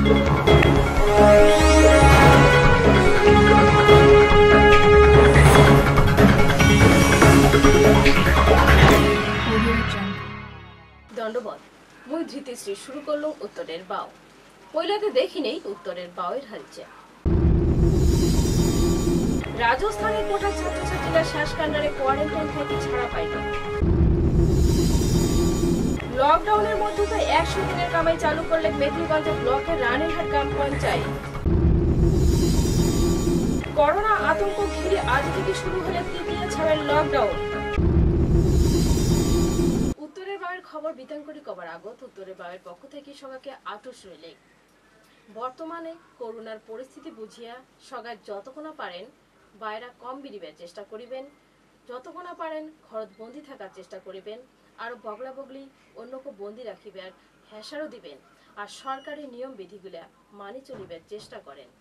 দণ্ডবত মুই ধৃতিশ্রী শুরু করলাম উত্তরের বাও পয়লাতে দেখি নেই উত্তরের বাওয়ের হালচাল। রাজস্থানের কোটা ছাত্রছাত্রীরা শ্বাসকান্ডারে কোয়ারেন্টাইন থেকে ছাড়া পাইল। লকডাউনের মধ্যে তো 100 দিনের কামাই চালু করলে মেঘলিগঞ্জ ব্লকের রানীরহাট গ্রাম পঞ্চায়েত। করোনা আতঙ্ক ঘিরে আজ থেকে শুরু হলে তৃতীয় ছাড়ের লকডাউন। উত্তরের বাওয়ের খবর বিতাঙ্করি কবার আগত উত্তরের বাওয়ের পক্ষ থেকে সবাইকে আটুস রইলে বর্তমানে করোনার পরিস্থিতি বুঝিয়া সবাই যতক্ষণা পারেন বাইরা কম বিড়িবার চেষ্টা করিবেন, যতক্ষণা পারেন ঘরত বন্দি থাকার চেষ্টা করিবেন, আরো বগলা বগলি অন্যকে বন্দি রাখিবার হেসারও দিবেন আর সরকারি নিয়ম বিধিগুলা মানি চলিবার চেষ্টা করেন।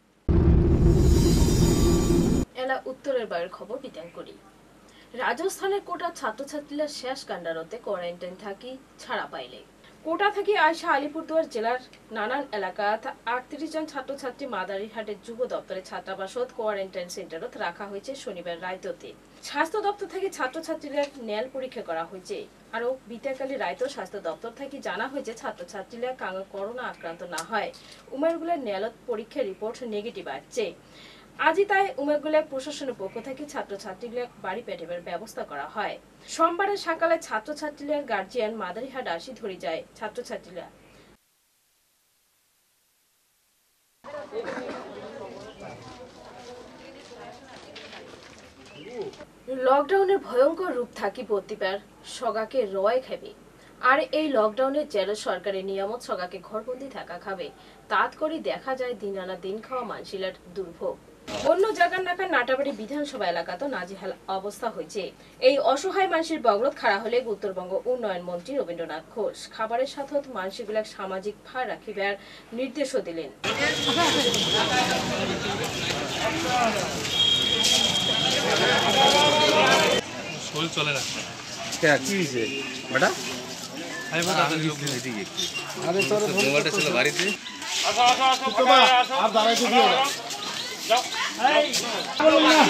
এলা উত্তরের বাওয়ের খবর বিতাঙ্করি। রাজস্থানের কোটা ছাত্রছাত্রীরা শেষ কান্ডারতে কোয়ারেন্টাইন থাকি ছাড়া পাইলে কোটা থেকে আয়সা আলিপুরদুয়ার জেলার নানান এলাকাত 38 জন ছাত্রছাত্রী মাদারিহাটের যুব দপ্তরের ছাত্রাবাসত কোয়ারেন্টাইন সেন্টারত রাখা হয়েছে শনিবার রায়ততে। স্বাস্থ্য দপ্তর থেকে ছাত্রছাত্রীরা নেল পরীক্ষা করা হয়েছে। আরো বিতাকালী রায়ত স্বাস্থ্য দপ্তর থেকে জানা হয়েছে ছাত্রছাত্রীরা কাঙ্গ করোনা আক্রান্ত না হয় উমেরগুলার নেলত পরীক্ষার রিপোর্ট নেগেটিভ আসছে। আজই তাই উমেরগুলা প্রশাসনের পক্ষ থেকে ছাত্রছাত্রীগুলা বাড়ি পাঠাবার ব্যবস্থা করা হয়। সোমবারে সকালে ছাত্রছাত্রীরা গার্জিয়ান মাদারিহাট আসি ধরে যায়। ছাত্রছাত্রীরা লকডাউনের ভয়ঙ্কর রূপ থাকি প্রতিবার সগাকে রয় খাবে আর এই লকডাউনের জেলা সরকারের নিয়ামত সগাকে ঘরবন্দি থাকা খাবে তাৎ করে দেখা যায় দিন আনা দিন খাওয়া মানসিলার দুর্ভোগ। অন্য জায়গার নাকা নাটাবাড়ি বিধানসভা এলাকাতে নাজেহাল অবস্থা হয়েছে। এই অসহায় মানুষের বগলত খাড়া হলে উত্তরবঙ্গ উন্নয়ন মন্ত্রী রবীন্দ্রনাথ ঘোষ খাবারের সাথে মানুষগুলা সামাজিক ভার রাখিবার নির্দেশও দিলেন। চলে না কি হয়েছে বেটা? আরে তোর মোবাইলটা ছিল বাড়িতে। আর দাঁড়াইতে দিও না। যাও এই বলুন না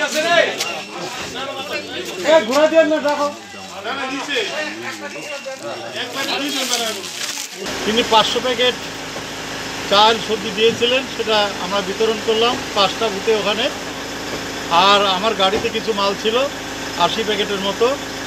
এ ঘোরা দেন না দেখো না নিচে একবার দিন বানাবো। তিনি 500 প্যাকেট চাল সবজি দিয়েছিলেন, সেটা আমরা বিতরণ করলাম 5টা বুথে ওখানে। আর আমার গাড়িতে কিছু মাল ছিল 80 প্যাকেটের মতো,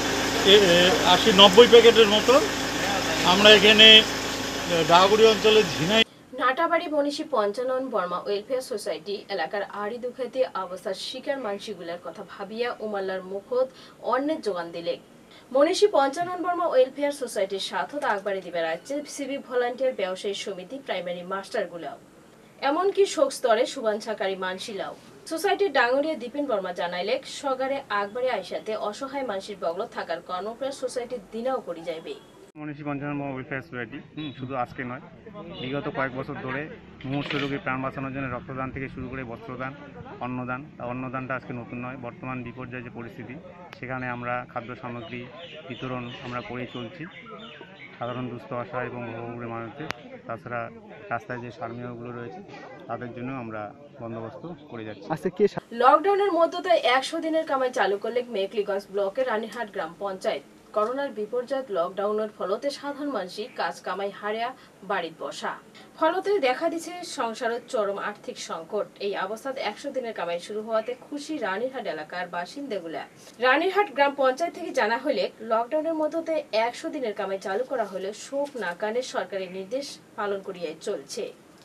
80-90 প্যাকেটের মতো। আমরা এখানে ডাগুড়ি অঞ্চলের ঝিনাই নাটাবাড়ি মনীষী পঞ্চানন বর্মা ওয়েলফেয়ার সোসাইটি এলাকার আড়ি দুঃখাতে অবস্থার শিকার মানসিগুলার কথা ভাবিয়া উমাল্লার মুখত অন্যের যোগান দিলে মনীষী পঞ্চানন বর্মা ওয়েলফেয়ার সোসাইটির স্বার্থত আগবাড়ি দিবে রাজ্যে সিভিক ভলান্টিয়ার ব্যবসায়ী সমিতি প্রাইমারি মাস্টারগুলাও, এমনকি শোক স্তরে শুভাঞ্ছাকারী মানসিলাও। সোসাইটির ডাঙ্গরিয়া দীপেন বর্মা জানাইলে সগারে আগবাড়ি আইসাতে অসহায় মানুষের বগলত থাকার কর্মপ্রয়াস সোসাইটির দিনাও করি যাইবে। মনীষী পঞ্চানন বর্মা ওয়েলফেয়ার সোসাইটি শুধু আজকে নয়, বিগত কয়েক বছর ধরে মুমূর্ষু রোগীর প্রাণ বাঁচানোর জন্য রক্তদান থেকে শুরু করে বস্ত্রদান, অন্নদান। অন্নদানটা আজকে নতুন নয়, বর্তমান বিপর্যয় যে পরিস্থিতি সেখানে আমরা খাদ্য সামগ্রী বিতরণ আমরা করেই চলছি সাধারণ দুস্থ অসহায় এবং বহুগুলো মানুষদের। তাছাড়া রাস্তায় যে সারমেয়গুলো রয়েছে তাদের জন্য আমরা বন্দোবস্ত করে যাচ্ছি। লকডাউনের মধ্যে 100 দিনের কামাই চালু করলে মেঘলিগঞ্জ ব্লকের রানীরহাট গ্রাম পঞ্চায়েত। করোনার বিপর্যয় লকডাউনের ফলতে সাধারণ মানুষই কাজ কামাই হারিয়া বাড়িতে বসা, ফলতে দেখা দিচ্ছে সংসারের চরম আর্থিক সংকট। এই অবস্থায় 100 দিনের কামাই শুরু হওয়াতে খুশি রানীরহাট এলাকার বাসিন্দাগুলা। রানীরহাট গ্রাম পঞ্চায়েত থেকে জানা হলে লকডাউনের মধ্যে 100 দিনের কামাই চালু করা হলে শোক নাকানের সরকারি নির্দেশ পালন করিয়ে চলছে।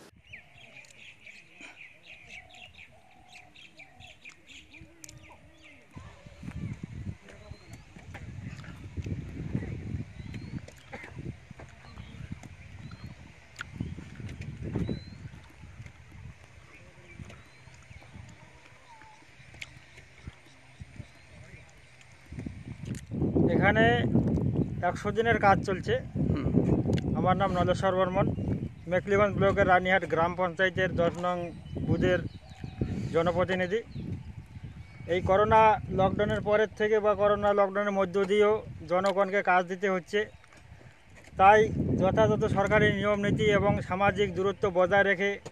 এখানে 100 দিনের কাজ চলছে। আমার নাম নলেশ্বর বর্মন, মেঘলিগঞ্জ ব্লকের রানীহাট গ্রাম পঞ্চায়েতের 10 নং বুথের জনপ্রতিনিধি। এই করোনা লকডাউনের পরের থেকে বা করোনা লকডাউনের মধ্য দিয়েও জনগণকে কাজ দিতে হচ্ছে, তাই যথাযথ সরকারি নিয়ম নীতি এবং সামাজিক দূরত্ব বজায় রেখে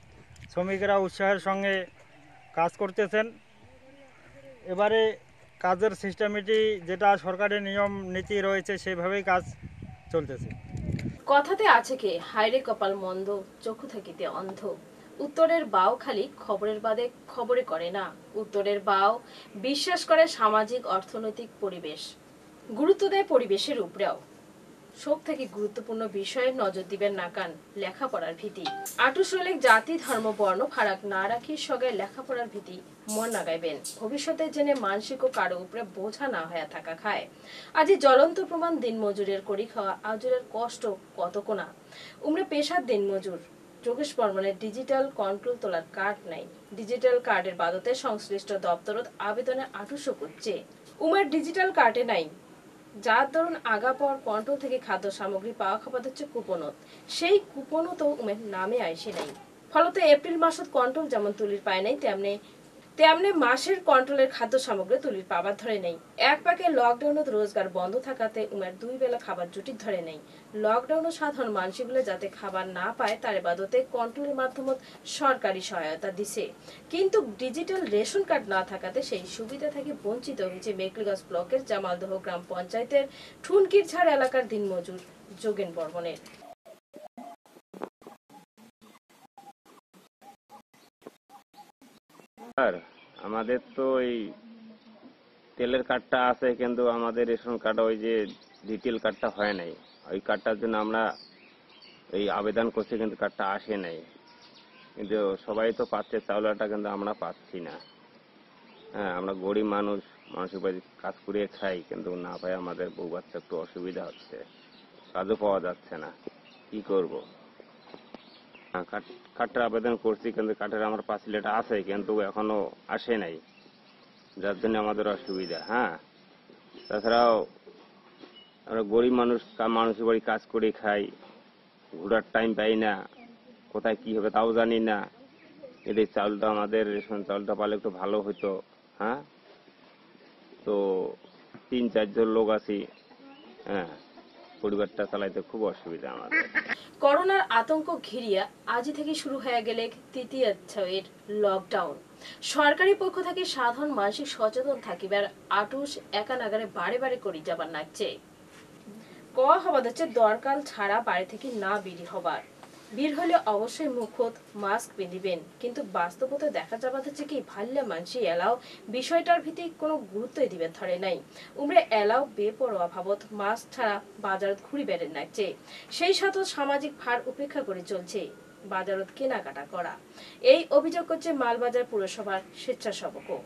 শ্রমিকরা উৎসাহের সঙ্গে কাজ করতেছেন। এবারে কাজের সিস্টেমেটি যেটা সরকারের নিয়ম নীতি রয়েছে সেভাবেই কাজ চলতেছে। কথাতে আছে কি, হায়রে কপাল মন্দ, চক্ষু থাকিতে অন্ধ। উত্তরের বাও খালি খবরের বাদে খবরে করে না। উত্তরের বাও বিশ্বাস করে সামাজিক অর্থনৈতিক পরিবেশ, গুরুত্ব দেয় পরিবেশের উপরেও। সব থেকে গুরুত্বপূর্ণ বিষয়ে নজর দিবেন নাকান লেখাপড়ার ভীতি। আটুস রলেক জাতি ধর্ম বর্ণ ফারাক না রাখি সঙ্গে লেখাপড়ার ভীতি মন নাগাইবেন। ভবিষ্যতে জেনে মানসিক ও কারো উপরে বোঝা না হয়ে থাকা খায়। আজি জ্বলন্ত প্রমাণ দিন মজুরের করি খাওয়া আজুরের কষ্ট কত কোনা। উমরে পেশার দিন মজুর যোগেশ বর্মনের ডিজিটাল কন্ট্রোল তোলার কার্ড নাই। ডিজিটাল কার্ডের বাদতে সংশ্লিষ্ট দপ্তরত আবেদনের আটুশো করছে। উমের ডিজিটাল কার্ডে নাই, যার দরুন আগা পর কন্ট্রোল থেকে খাদ্য সামগ্রী পাওয়া খাবার হচ্ছে কুপনত। সেই কুপনত উমের নামে আইসে নাই। ফলত এপ্রিল মাসত কন্ট্রোল যেমন তুলির পায় নাই, তেমনি মাসের কন্ট্রোলের খাদ্য সামগ্রী তুলির পাবার ধরে নেই। এক পাকে লকডাউনত রোজগার বন্ধ থাকাতে উমের 2 বেলা খাবার জুটির ধরে নেই। লকডাউন সাধারণ মানুষগুলো যাতে খাবার না পায় তার বাদতে কন্ট্রোলের মাধ্যমে সরকারি সহায়তা দিছে। কিন্তু ডিজিটাল রেশন কার্ড না থাকাতে সেই সুবিধা থেকে বঞ্চিত হয়েছে মেঘলিগঞ্জ ব্লকের জামালদহ গ্রাম পঞ্চায়েতের ঠুনকির ছাড় এলাকার দিনমজুর যোগেন বর্মনের। আর আমাদের তো এই তেলের কার্ডটা আছে, কিন্তু আমাদের রেশন কার্ড ওই যে ডিটেল কার্ডটা হয় নাই। ওই কার্ডটার জন্য আমরা এই আবেদন করছি, কিন্তু কার্ডটা আসে নাই। কিন্তু সবাই তো পাচ্ছে চাউলটা, কিন্তু আমরা পাচ্ছি না। হ্যাঁ, আমরা গরিব মানুষ, মানুষের বাড়ি কাজ করে খাই, কিন্তু না পাই আমাদের বউ বাচ্চা একটু অসুবিধা হচ্ছে, কাজও পাওয়া যাচ্ছে না। কি করব? কার্ডের আবেদন করছি, কিন্তু কার্ডের আমার পাসিলেটা আছে, কিন্তু এখনো আসে নাই, যার জন্য আমাদের অসুবিধা। হ্যাঁ, তাছাড়াও আমরা গরিব মানুষ, মানুষের বাড়ি কাজ করে খাই, ঘোরার টাইম পাই না, কোথায় কি হবে তাও জানি না। এদের চাউলটা, আমাদের রেশন চাউলটা পালে একটু ভালো হতো। হ্যাঁ, তো 3-4 জন লোক আছি। হ্যাঁ, পরিবারটা চালাইতে খুব অসুবিধা আমাদের। করোনার আতঙ্ক ঘিরিয়া আজ থেকে শুরু হয়ে গেলে তৃতীয় ধাপের লকডাউন। সরকারি পক্ষ থেকে সাধারণ মানসিক সচেতন থাকিবার আটুস একা নাগারে বারে বারে করি যাবার নাকছে। কওয়া হবার হচ্ছে দরকার ছাড়া বাড়ি থেকে না বেরি হবার। বের হলে অবশ্যই মুখত মাস্ক পিঁধিবেন। কিন্তু বাস্তবতা দেখা যাবার হচ্ছে কি, ভাল্লে মানসি এলাও বিষয়টার ভিত্তি কোনো গুরুত্বই দিবেন ধরে নাই। উমরে এলাও বেপরোয়া ভাবত মাস্ক ছাড়া বাজারত ঘুরি বেড়েন নাকছে। সেই সাথে সামাজিক ভার উপেক্ষা করে চলছে বাজারত কেনাকাটা করা। এই অভিযোগ করছে মালবাজার পুরসভার স্বেচ্ছাসেবকও।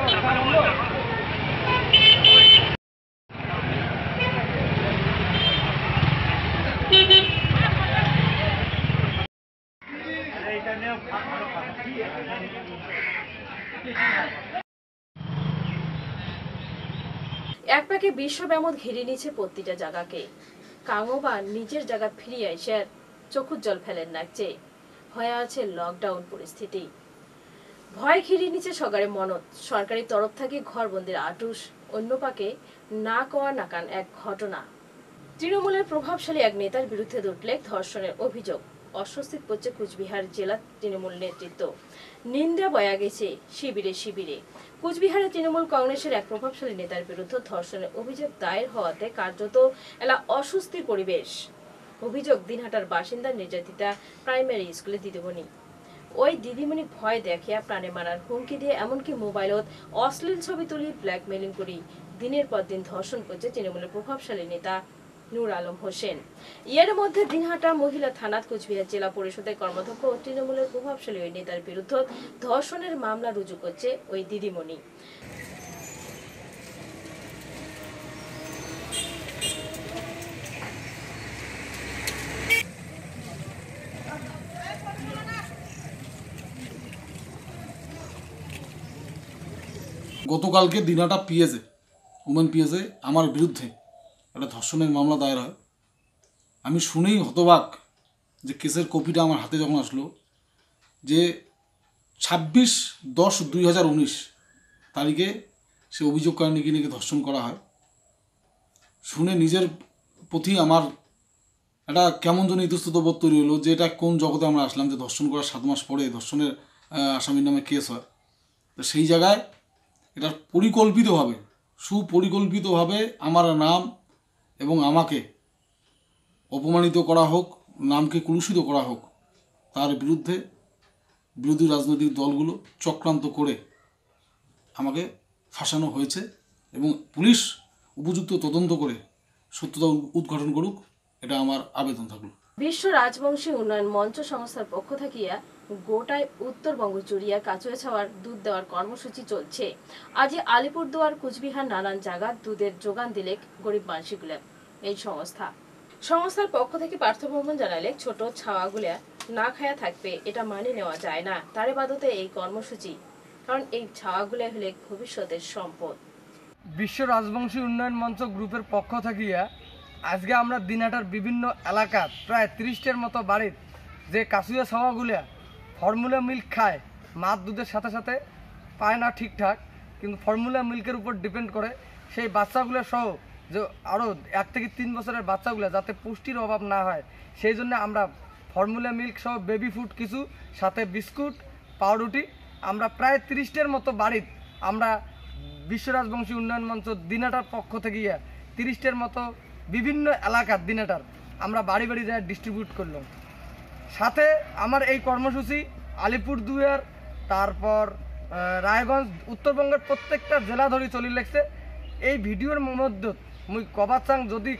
এক পাকে বিশ্ব ব্যামত ঘিরে নিচ্ছে প্রতিটা জায়গাকে। কাঙবা নিজের জায়গা ফিরিয়ে এসে চোখের জল ফেলেন নাকছে। হয়ে আছে লকডাউন পরিস্থিতি, ভয় ঘিরে নিচ্ছে সগারে মনত। সরকারি তরফ থেকে ঘরবন্দির আটুস, অন্য পাকে না কওয়া নাকান এক ঘটনা। তৃণমূলের প্রভাবশালী এক নেতার বিরুদ্ধে উঠলে ধর্ষণের অভিযোগ। অস্বস্তিত পড়ছে কুচবিহার জেলা তৃণমূল নেতৃত্ব। নিন্দা বয়া গেছে শিবিরে শিবিরে। কুচবিহারে তৃণমূল কংগ্রেসের এক প্রভাবশালী নেতার বিরুদ্ধে ধর্ষণের অভিযোগ দায়ের হওয়াতে কার্যত এলা অস্বস্তির পরিবেশ। অভিযোগ দিনহাটার বাসিন্দা নির্যাতিতা প্রাইমারি স্কুলে দিদিমণি। ওই দিদিমণি ভয় দেখিয়া প্রাণে মারার হুমকি দিয়ে এমনকি মোবাইলত অশ্লীল ছবি তুলি ব্ল্যাকমেলিং করি দিনের পর দিন ধর্ষণ করছে তৃণমূলের প্রভাবশালী নেতা নূর আলম হোসেন। এর মধ্যে দিনহাটা মহিলা থানাত কুচবিহার জেলা পরিষদের কর্মাধ্যক্ষ ও তৃণমূলের প্রভাবশালী ওই নেতার বিরুদ্ধে ধর্ষণের মামলা রুজু করছে ওই দিদিমণি। গতকালকে দিনহাটা পিএসএ, উমেন পিএসএ আমার বিরুদ্ধে একটা ধর্ষণের মামলা দায়ের হয়। আমি শুনেই হতবাক যে কেসের কপিটা আমার হাতে যখন আসলো, যে 26/10/2019 তারিখে সে অভিযোগকারিণীকে নিয়ে ধর্ষণ করা হয়। শুনে নিজের প্রতি আমার একটা কেমন যেন ইতস্তত বোধ তৈরি হলো যে এটা কোন জগতে আমরা আসলাম, যে ধর্ষণ করার 7 মাস পরে ধর্ষণের আসামির নামে কেস হয়। তো সেই জায়গায় এটা পরিকল্পিতভাবে, সুপরিকল্পিতভাবে আমার নাম এবং আমাকে অপমানিত করা হোক, নামকে কলুষিত করা হোক, তার বিরুদ্ধে বিরোধী রাজনৈতিক দলগুলো চক্রান্ত করে আমাকে ফাঁসানো হয়েছে এবং পুলিশ উপযুক্ত তদন্ত করে সত্যতা উদ্ঘাটন করুক, এটা আমার আবেদন থাকলো। বিশ্ব রাজবংশী উন্নয়ন মঞ্চ সংস্থার পক্ষ থাকিয়া গোটায় উত্তরবঙ্গ জুড়িয়া কাচুয়া ছাওয়ার দুধ দেওয়ার কর্মসূচি চলছে। আজ আলিপুরদুয়ার, কুচবিহার নানান জায়গার দুধের যোগান দিলে গরিব মানুষগুলা। এই সংস্থার পক্ষ থেকে পার্থভ্রমণ জানালে ছোট ছাওয়াগুলা না খায়া থাকবে, এটা মানে নেওয়া যায় না। তারে বাদতে এই কর্মসূচি, কারণ এই ছাওয়াগুলা হলে ভবিষ্যতের সম্পদ। বিশ্ব রাজবংশী উন্নয়ন মঞ্চ গ্রুপের পক্ষ থাকিয়া আজকে আমরা দিনাটার বিভিন্ন এলাকার প্রায় 30টার মতো বাড়ির যে কাচুয়া ছাওয়াগুলা ফর্মুলা মিল্ক খায়, মাছ দুধের সাথে সাথে পায় না ঠিকঠাক, কিন্তু ফর্মুলা মিল্কের উপর ডিপেন্ড করে, সেই বাচ্চাগুলো সহ যে আরও 1 থেকে 3 বছরের বাচ্চাগুলো যাতে পুষ্টির অভাব না হয়, সেই জন্য আমরা ফর্মুলা মিল্ক সহ বেবি ফুড কিছু, সাথে বিস্কুট, পাউরুটি, আমরা প্রায় 30টার মতো বাড়ির আমরা বিশ্ব রাজবংশী উন্নয়ন মঞ্চ দিনাটার পক্ষ থেকে 30টার মতো বিভিন্ন এলাকার দিনাটার আমরা বাড়ি বাড়ি যায় ডিস্ট্রিবিউট করলাম। সাথে আমার এই কর্মসূচি আলিপুরদুয়ার, তারপর রায়গঞ্জ, উত্তরবঙ্গের প্রত্যেকটা জেলা ধরে চলি লাগছে। এই ভিডিওর মধ্যে মুই কবার চাং যদি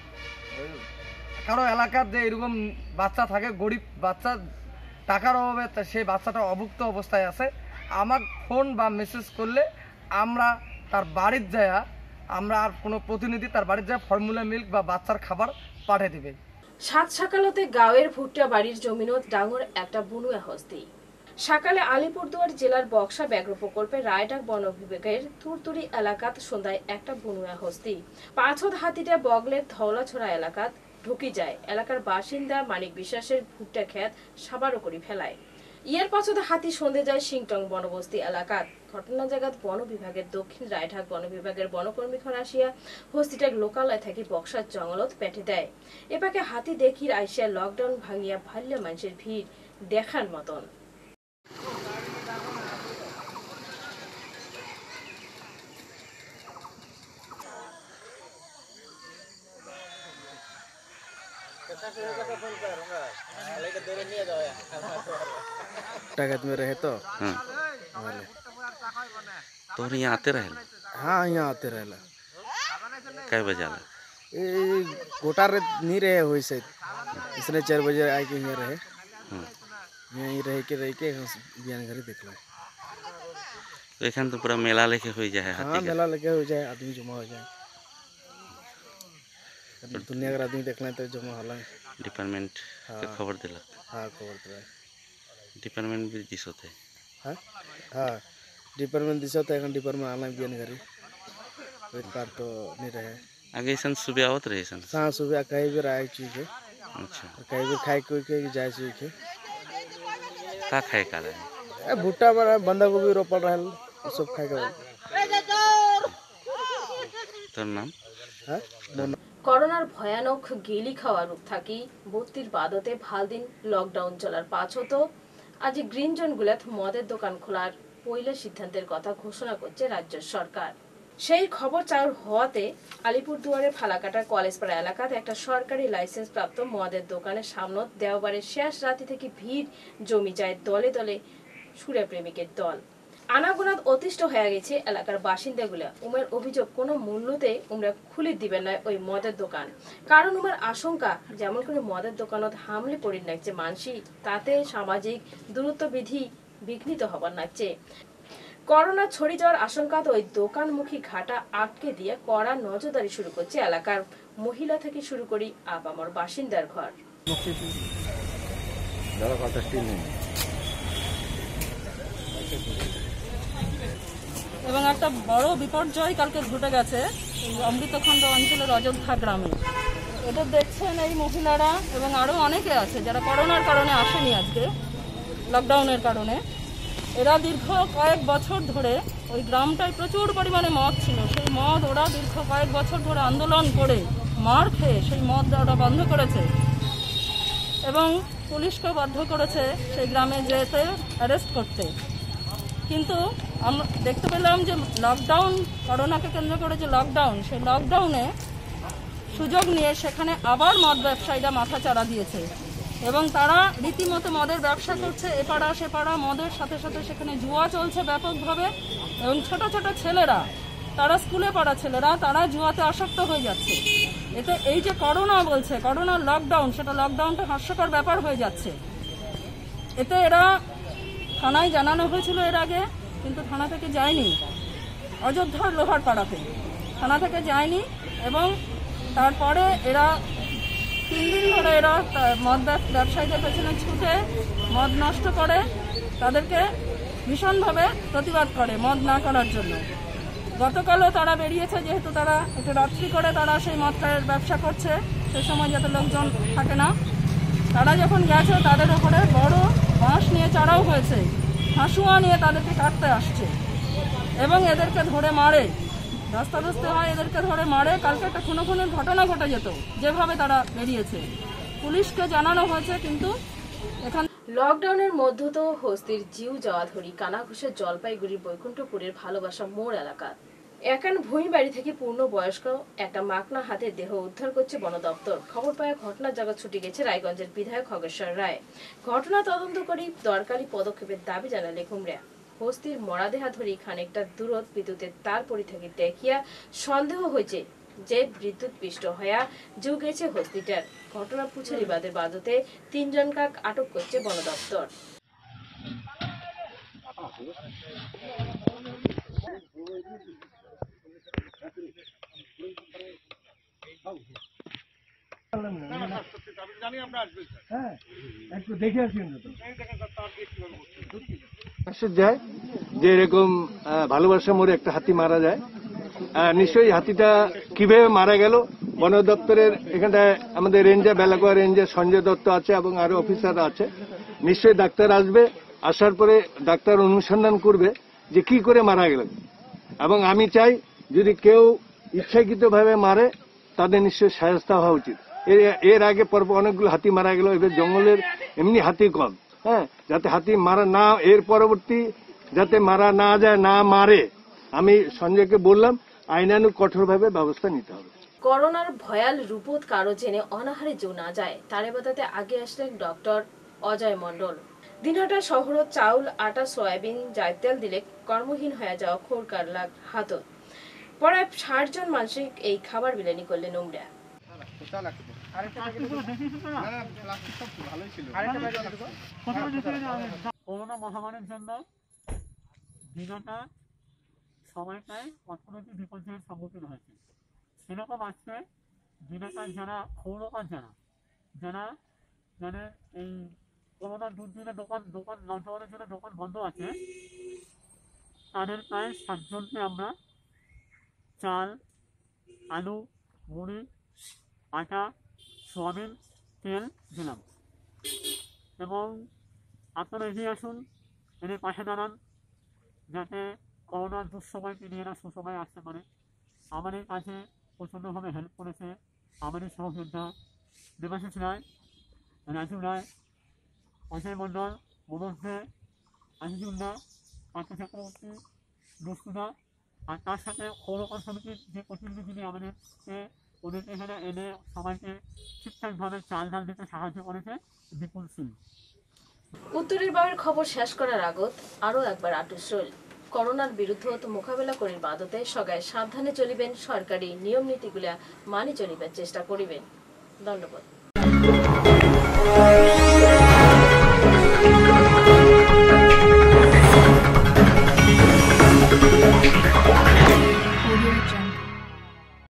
কারো এলাকার যে এরকম বাচ্চা থাকে, গরিব বাচ্চা, টাকার অভাবে সেই বাচ্চাটা অভুক্ত অবস্থায় আছে, আমার ফোন বা মেসেজ করলে আমরা তার বাড়ির যায়, আমরা আর কোনো প্রতিনিধি তার বাড়ির যায় ফর্মুলা মিল্ক বা বাচ্চার খাবার পাঠিয়ে দেবে। সাত সকালতে গাঁয়ের ভুট্টা বাড়ির জমিনত ডাঙর একটা বনুয়া হস্তি। সকালে আলিপুরদুয়ার জেলার বক্সা ব্যাঘ্র প্রকল্পে রায়ডাক বন বিভাগের তুরতুরি এলাকাত সন্ধ্যায় একটা বনুয়া হস্তি 5 হাতিটা বগলের ধওলাছড়া এলাকাত ঢুকি যায়। এলাকার বাসিন্দা মানিক বিশ্বাসের ভুট্টা ক্ষেত সাবারও করে ফেলায়। ইয়ার পাছতে হাতি সন্ধে যায় সিংটং বনবস্তি এলাকাত। ঘটনা জায়গাত বন বিভাগের দক্ষিণ রায়ঢাক বন বিভাগের বনকর্মীখন আসিয়া হস্তিটাক লোকালয় থাকি বক্সার জঙ্গলত পেটে দেয়। এপাকে হাতি দেখির আইসিয়া লকডাউন ভাঙিয়া ভাল্য মানুষের ভিড় দেখার মতন। टागत में रहे तो तो यहाँ आते रहे? हाँ यहाँ आते रहेला। कै बजे आला? गोटा नहीं रहे हुई से, इसने 4 बजे आके यहाँ रहे, यहीं रह के बिहान घर देखला। तो एखन तो पूरा मेला लेके हो जाए? हाँ मेला लेके हो जाए, आदमी जमा हो जाए, दुनिया का आदमी देखना तो जमा होला। डिपार्टमेंट के खबर दिला? हाँ खबर दिला। डिपार्टमेंट भी दिस होते? हाँ हाँ डिपार्टमेंट दिस होता है, डिपार्टमेंट आना बिहान घरी कोई बात तो नहीं रहे। आगे सन सुबह आवत रहे सन? हाँ सुबह कहीं भी आए चीज। अच्छा कहीं भी खाए कोई के जाए चीज के का खाए का रहे? भुट्टा बना बंदा गोभी रोपल रहे, सब खाए का। তোর নাম? হ্যাঁ করোনার ভয়ানক গেলি খাওয়া রূপ থাকি 32 বাদতে ভাল দিন লকডাউন চলার পাছত আজ গ্রিন জোনগুলাত মদের দোকান খোলার পয়লা সিদ্ধান্তের কথা ঘোষণা করছে রাজ্য সরকার। সেই খবর চাউর হওয়াতে আলিপুরদুয়ারের ফালাকাটার কলেজপাড়া এলাকাতে একটা সরকারি লাইসেন্স প্রাপ্ত মদের দোকানের সামনে দেওবারের শেষ রাতি থেকে ভিড় জমি যায় দলে দলে সুরে প্রেমিকের দল। আনাগোনাত অতিষ্ঠ হয়ে গেছে এলাকার বাসিন্দাগুলা। উমের অভিযোগ কোনো মূল্যতে উমরা খুলে দিবেন না ওই মদের দোকান, কারণ উমের আশঙ্কা যেমন করে মদের দোকানত হামলে পড়ি নাকছে মানসি, তাতে সামাজিক দূরত্ব বিধি বিঘ্নিত হবার নাকছে। করোনা ছড়িয়ে যাওয়ার আশঙ্কাতে ওই দোকানমুখী ঘাটা আটকে দিয়ে কড়া নজরদারি শুরু করছে এলাকার মহিলা থেকে শুরু করি আপামর বাসিন্দার ঘর। এবং একটা বড় বিপর্যয় কালকে ঘটে গেছে অমৃতখণ্ড অঞ্চলের অযোধ্যা গ্রামে। এটা দেখছেন এই মহিলারা এবং আরও অনেকে আছে যারা করোনার কারণে আসেনি, আজকে লকডাউনের কারণে। এরা দীর্ঘ কয়েক বছর ধরে ওই গ্রামটায় প্রচুর পরিমাণে মদ ছিল, সেই মদ ওরা দীর্ঘ কয়েক বছর ধরে আন্দোলন করে মার খেয়ে সেই মদ ওরা বন্ধ করেছে। এবং পুলিশকে বাধ্য করেছে সেই গ্রামে যেতে অ্যারেস্ট করতে। কিন্তু আমরা দেখতে পেলাম যে লকডাউন, করোনাকে কেন্দ্র করে যে লকডাউন, সেই লকডাউনে সুযোগ নিয়ে সেখানে আবার মদ ব্যবসায়ীরা মাথা চাড়া দিয়েছে এবং তারা রীতিমতো মদের ব্যবসা করছে। এপাড়া সেপাড়া মদের সাথে সাথে সেখানে জুয়া চলছে ব্যাপকভাবে এবং ছোট ছোট ছেলেরা, তারা স্কুলে পড়া ছেলেরা, তারা জুয়াতে আসক্ত হয়ে যাচ্ছে। এতে এই যে করোনা বলছে, করোনার লকডাউন, সেটা লকডাউনটা হাস্যকর ব্যাপার হয়ে যাচ্ছে। এতে এরা থানায় জানানো হয়েছিল এর আগে, কিন্তু থানা থেকে যায়নি। অযোধ্যার লোহার পাড়াতে থানা থেকে যায়নি এবং তারপরে এরা 3 দিন ধরে এরা মদ ব্যবসায়ীদের পেছনে ছুটে মদ নষ্ট করে, তাদেরকে ভীষণভাবে প্রতিবাদ করে মদ না করার জন্য। গতকালও তারা বেরিয়েছে, যেহেতু তারা একটু রাত্রি করে তারা সেই মদ খায়ের ব্যবসা করছে, সে সময় যাতে লোকজন থাকে না। তারা যখন গেছে তাদের ওপরে বড় বাঁশ নিয়ে চড়াও হয়েছে, হাসুয়া নিয়ে তাদেরকে কাটতে আসছে এবং এদেরকে ধরে মারে, রাস্তাধস্তে হয়, এদেরকে ধরে মারে। কালকে একটা খুনোখুনির ঘটনা ঘটে যেত যেভাবে তারা বেরিয়েছে। পুলিশকে জানানো হয়েছে, কিন্তু এখানে লকডাউনের মধ্যে তো হস্তির জিউ যাওয়া ধরি কানাঘুষের জলপাইগুড়ির বৈকুণ্ঠপুরের ভালোবাসা মোড় এলাকা। একান ভূমি বাড়ি থেকে পূর্ণ বয়স্ক একটা মাকনা হাতের দেহ উদ্ধার করছে বন দপ্তর। খবর পায় ঘটনার জায়গা ছুটে গেছে রায়গঞ্জের বিধায়ক খগেশ্বর রায়। ঘটনা তদন্ত করে দরকারি পদক্ষেপের দাবি জানালে কুমড়া। হস্তির মরাদেহা ধরি খানিকটা দূরত বিদ্যুতের তার পরি থেকে দেখিয়া সন্দেহ হয়েছে যে বিদ্যুৎ পিষ্ট হইয়া জু গেছে হস্তিটার। ঘটনা পুছারিবাদের বাদতে 3 জনকে আটক করছে বন দপ্তর। যায় যে এরকম ভালোবাসা মোড়ে একটা হাতি মারা যায়। নিশ্চয়ই হাতিটা কিভাবে মারা গেল, বন দপ্তরের এখানটায় আমাদের রেঞ্জার, বেলাগোয়া রেঞ্জার সঞ্জয় দত্ত আছে এবং আরো অফিসার আছে। নিশ্চয়ই ডাক্তার আসবে, আসার পরে ডাক্তার অনুসন্ধান করবে যে কি করে মারা গেল। এবং আমি চাই যদি কেউ ইচ্ছাকৃতভাবে মারে তাদের নিশ্চয়ই শায়েস্তা হওয়া উচিত। এর আগে পর্ব অনেকগুলো হাতি মারা গেল, এবার জঙ্গলের এমনি হাতি কম, যাতে হাতি মারা না, এর পরবর্তী যাতে মারা না যায়, না মারে, আমি সঞ্জয়কে বললাম আইনানুগ কঠোরভাবে ব্যবস্থা নিতে হবে। করোনার ভয়াল রূপত কারো জেনে অনাহারে জো না যায় তারে বাতাতে আগে আসলেন ডক্টর অজয় মণ্ডল। দিনহাটা শহরত চাউল, আটা, সয়াবিন, জায়তেল দিলে কর্মহীন হয়ে যাওয়া খোরকার লাগ হাতত। প্রায় 60 জন মানসিক এই খাবার বিলানি করলেন উমরা। করোনা মহামারীর জন্য দিনহাটা সময়টায় অর্থনৈতিক বিপর্যয়ের সম্মুখীন হয়েছে। সেরকম আজকে দিনহাটার যারা পৌরকার যারা মানে এই করোনার দুর্দিনে দোকান লকডাউনের জন্য দোকান বন্ধ আছে, তাদের প্রায় 7 জনকে আমরা চাল, আলু, মুড়ি, আটা, সোয়াবিন, তেল দিলাম। এবং আপনারা এগিয়ে আসুন, এদের পাশে দাঁড়ান, যাতে করোনার দুঃসময় পেরিয়ে এরা সুসময় আসতে পারে। আমাদের কাছে প্রচণ্ডভাবে হেল্প করেছে আমাদের সহযোদ্ধা দেবাশিস রায়, রাজু রায়, অজয় মণ্ডল, মনোজ দে, আজিজুল্লাহ, পার্থ চক্রবর্তী, দস্তুদা, আর তার সাথে পৌরকর সমিতির যে প্রতিনিধি যিনি আমাদেরকে ওদেরকে এখানে এনে সবাইকে ঠিকঠাকভাবে চাল ডাল দিতে সাহায্য করেছে বিপুল সিং। উত্তরের বাবের খবর শেষ করার আগত আরো একবার আটুসল। করোনার বিরুদ্ধে মোকাবেলা করির বাদতে সবাই সাবধানে চলিবেন, সরকারি নিয়ম নীতিগুলা মানি চলিবার চেষ্টা করিবেন। ধন্যবাদ।